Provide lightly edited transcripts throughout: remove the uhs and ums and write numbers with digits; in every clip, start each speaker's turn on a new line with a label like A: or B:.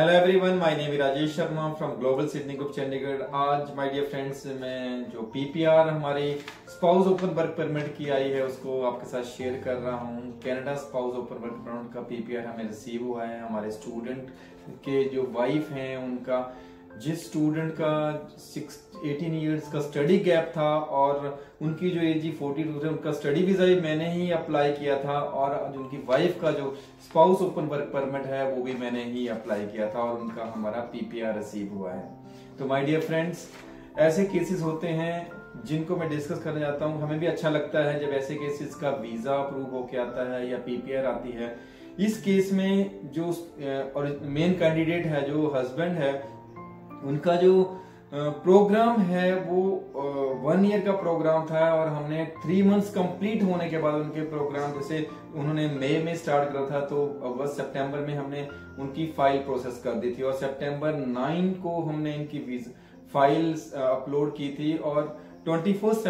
A: Hello everyone, my name is Rajesh Sharma from global Sydney group Chandigarh. आज my dear friends, मैं जो PPR हमारी spouse open work permit की आई है उसको आपके साथ शेयर कर रहा हूँ। Canada spouse open work permit का पीपीआर हमें रिसीव हुआ है। हमारे स्टूडेंट के जो वाइफ हैं उनका, जिस स्टूडेंट का 18 इयर्स का स्टडी गैप था और उनकी जो एज 42 है, उनका स्टडी वीजा भी मैंने ही अप्लाई किया था और जो उनकी वाइफ का जो स्पाउस ओपन वर्क परमिट है वो भी मैंने ही अप्लाई किया था और उनका हमारा पीपीआर रिसीव हुआ है। तो माय डियर फ्रेंड्स, ऐसे केसेस होते हैं जिनको मैं डिस्कस करना चाहता हूँ। हमें भी अच्छा लगता है जब ऐसे केसेस का वीजा अप्रूव होके आता है या पीपीआर आती है। इस केस में जो मेन कैंडिडेट है, जो हस्बैंड है, उनका जो प्रोग्राम है वो 1 ईयर का प्रोग्राम था और हमने 3 मंथ्स कंप्लीट होने के बाद उनके प्रोग्राम, जैसे उन्होंने मई में स्टार्ट करा था तो अगस्त सितंबर में हमने उनकी फाइल प्रोसेस कर दी थी और सितंबर 9 को हमने इनकी फाइल्स अपलोड की थी और 21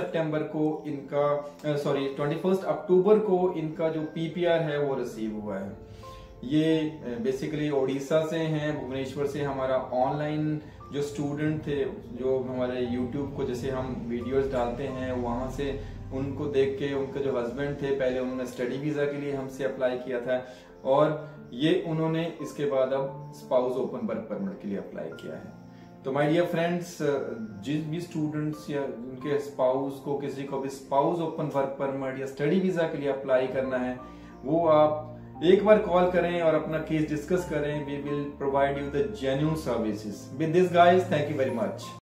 A: अक्टूबर को इनका जो पीपीआर है वो रिसीव हुआ है। ये बेसिकली ओडिशा से हैं, भुवनेश्वर से। हमारा ऑनलाइन जो स्टूडेंट थे, जो हमारे यूट्यूब को जैसे हम वीडियोस डालते हैं वहां से उनको देख के उनके जो हस्बैंड थे, पहले उन्होंने स्टडी वीजा के लिए हमसे अप्लाई किया था और ये उन्होंने इसके बाद अब स्पाउस ओपन वर्क परमिट के लिए अप्लाई किया है। तो माय डियर फ्रेंड्स, जिस भी स्टूडेंट्स या उनके स्पाउस को, किसी को भी स्पाउस ओपन वर्क परमिट या स्टडी वीजा के लिए अप्लाई करना है, वो आप एक बार कॉल करें और अपना केस डिस्कस करें। We will provide you the genuine services. With this guys, thank you very much.